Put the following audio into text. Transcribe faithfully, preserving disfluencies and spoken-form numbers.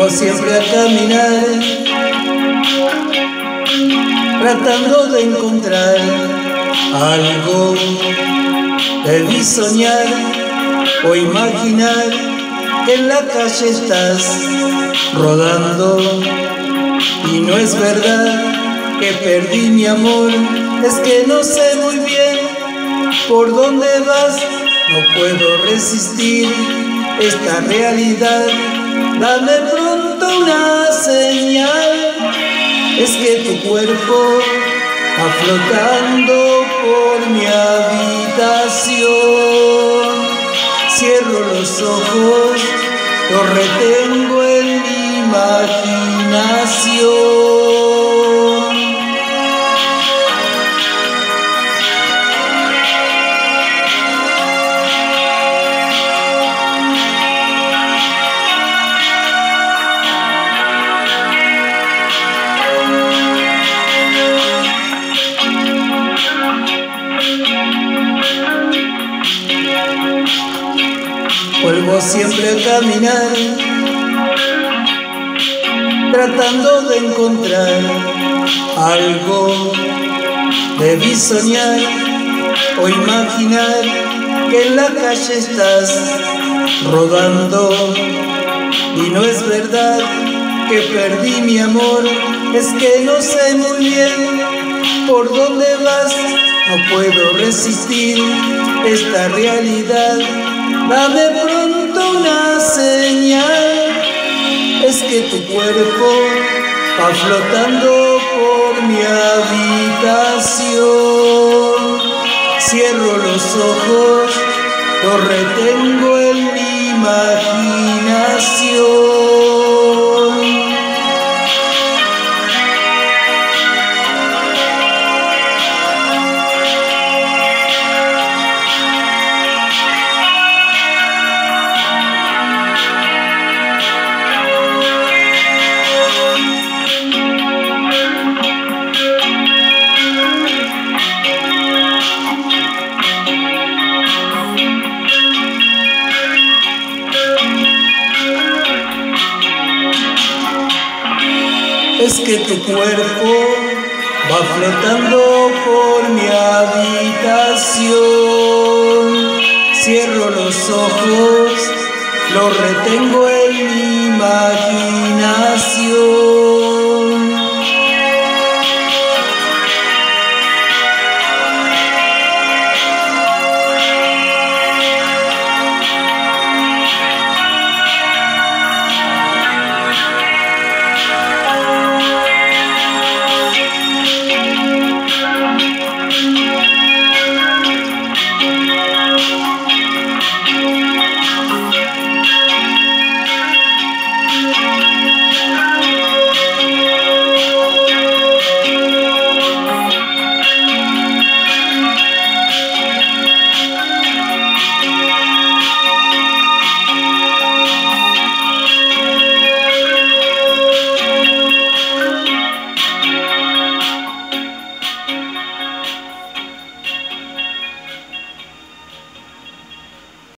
Vuelvo siempre a caminar, tratando de encontrar algo. Debí soñar o imaginar que en la calle estás rodando, y no es verdad que perdí mi amor. Es que no sé muy bien por dónde vas, no puedo resistir esta realidad. Dame pronto una señal. Es que tu cuerpo va flotando por mi habitación. Cierro los ojos, lo retengo en mi imaginación. Vuelvo siempre a caminar, tratando de encontrar algo. Debí soñar o imaginar que en la calle estás rodando, y no es verdad que perdí mi amor. Es que no sé muy bien por dónde vas, no puedo resistir esta realidad. Dame pronto una señal. Es que tu cuerpo va flotando por mi habitación. Cierro los ojos, lo retengo en mi imaginación. Es que tu cuerpo va flotando por mi habitación. Cierro los ojos, lo retengo en mi imaginación.